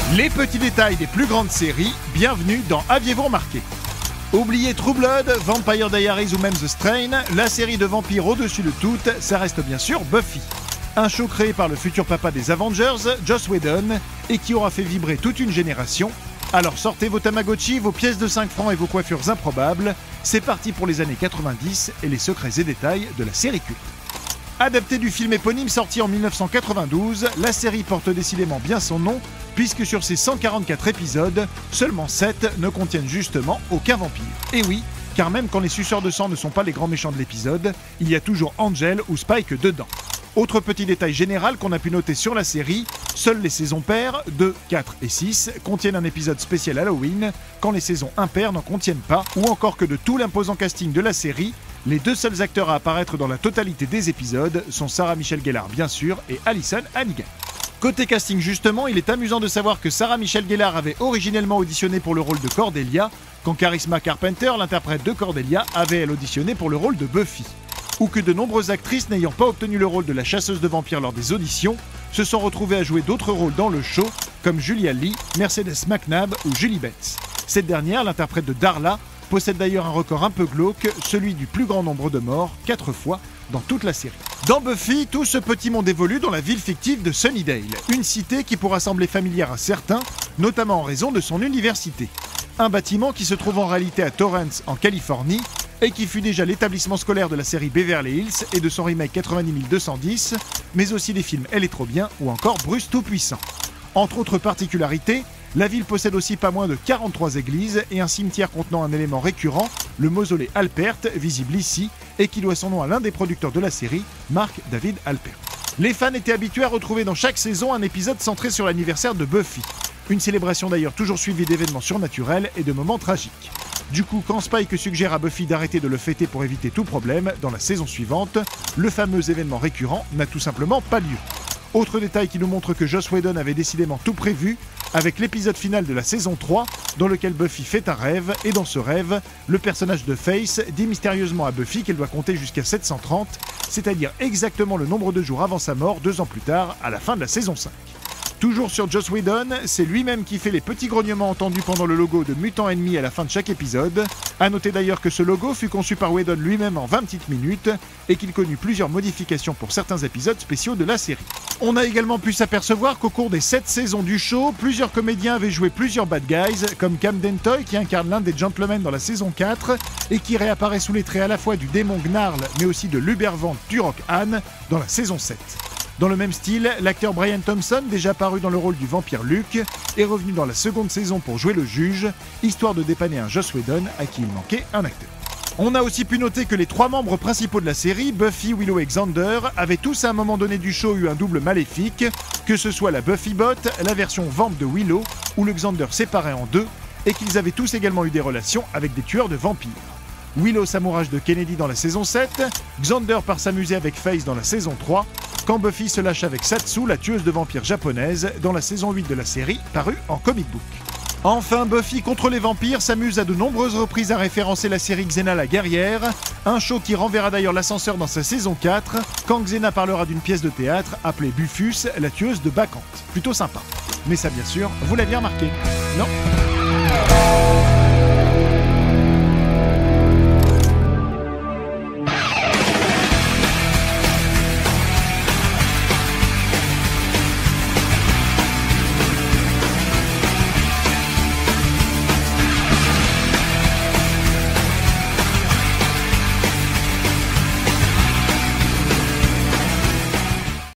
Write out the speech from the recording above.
Les petits détails des plus grandes séries, bienvenue dans Aviez-vous remarqué? Oubliez True Blood, Vampire Diaries ou même The Strain, la série de vampires au-dessus de toutes, ça reste bien sûr Buffy. Un show créé par le futur papa des Avengers, Joss Whedon, et qui aura fait vibrer toute une génération. Alors sortez vos Tamagotchi, vos pièces de 5 francs et vos coiffures improbables, c'est parti pour les années 90 et les secrets et détails de la série culte. Adaptée du film éponyme sorti en 1992, la série porte décidément bien son nom, puisque sur ses 144 épisodes, seulement 7 ne contiennent justement aucun vampire. Et oui, car même quand les suceurs de sang ne sont pas les grands méchants de l'épisode, il y a toujours Angel ou Spike dedans. Autre petit détail général qu'on a pu noter sur la série, seules les saisons paires, 2, 4 et 6, contiennent un épisode spécial Halloween, quand les saisons impaires n'en contiennent pas, ou encore que de tout l'imposant casting de la série, les deux seuls acteurs à apparaître dans la totalité des épisodes sont Sarah Michelle Gellar bien sûr et Alyson Hannigan. Côté casting justement, il est amusant de savoir que Sarah Michelle Gellar avait originellement auditionné pour le rôle de Cordelia, quand Charisma Carpenter, l'interprète de Cordelia, avait elle auditionné pour le rôle de Buffy. Ou que de nombreuses actrices n'ayant pas obtenu le rôle de la chasseuse de vampires lors des auditions se sont retrouvées à jouer d'autres rôles dans le show, comme Julia Lee, Mercedes McNabb ou Julie Betts. Cette dernière, l'interprète de Darla, possède d'ailleurs un record un peu glauque, celui du plus grand nombre de morts, 4 fois, dans toute la série. Dans Buffy, tout ce petit monde évolue dans la ville fictive de Sunnydale, une cité qui pourra sembler familière à certains, notamment en raison de son université. Un bâtiment qui se trouve en réalité à Torrance, en Californie, et qui fut déjà l'établissement scolaire de la série Beverly Hills et de son remake 90210, mais aussi des films Elle est trop bien ou encore Bruce Tout-Puissant. Entre autres particularités, la ville possède aussi pas moins de 43 églises et un cimetière contenant un élément récurrent, le mausolée Alpert, visible ici, et qui doit son nom à l'un des producteurs de la série, Mark David Alpert. Les fans étaient habitués à retrouver dans chaque saison un épisode centré sur l'anniversaire de Buffy. Une célébration d'ailleurs toujours suivie d'événements surnaturels et de moments tragiques. Du coup, quand Spike suggère à Buffy d'arrêter de le fêter pour éviter tout problème, dans la saison suivante, le fameux événement récurrent n'a tout simplement pas lieu. Autre détail qui nous montre que Joss Whedon avait décidément tout prévu, avec l'épisode final de la saison 3, dans lequel Buffy fait un rêve, et dans ce rêve, le personnage de Faith dit mystérieusement à Buffy qu'elle doit compter jusqu'à 730, c'est-à-dire exactement le nombre de jours avant sa mort, 2 ans plus tard, à la fin de la saison 5. Toujours sur Joss Whedon, c'est lui-même qui fait les petits grognements entendus pendant le logo de Mutant Enemy à la fin de chaque épisode. A noter d'ailleurs que ce logo fut conçu par Whedon lui-même en 20 petites minutes et qu'il connut plusieurs modifications pour certains épisodes spéciaux de la série. On a également pu s'apercevoir qu'au cours des 7 saisons du show, plusieurs comédiens avaient joué plusieurs bad guys, comme Cam Dentoy qui incarne l'un des gentlemen dans la saison 4 et qui réapparaît sous les traits à la fois du démon Gnarl mais aussi de l'Ubervant Turok Han dans la saison 7. Dans le même style, l'acteur Brian Thompson, déjà apparu dans le rôle du vampire Luke, est revenu dans la seconde saison pour jouer le juge, histoire de dépanner un Joss Whedon à qui il manquait un acteur. On a aussi pu noter que les 3 membres principaux de la série, Buffy, Willow et Xander, avaient tous à un moment donné du show eu un double maléfique, que ce soit la Buffy Bot, la version vamp de Willow, ou le Xander séparé en deux, et qu'ils avaient tous également eu des relations avec des tueurs de vampires. Willow s'amourage de Kennedy dans la saison 7, Xander part s'amuser avec Faith dans la saison 3, quand Buffy se lâche avec Satsu, la tueuse de vampires japonaise, dans la saison 8 de la série, parue en comic book. Enfin, Buffy contre les vampires s'amuse à de nombreuses reprises à référencer la série Xena la guerrière, un show qui renverra d'ailleurs l'ascenseur dans sa saison 4, quand Xena parlera d'une pièce de théâtre appelée Bufus, la tueuse de Bacchante. Plutôt sympa. Mais ça bien sûr, vous l'aviez remarqué, non ?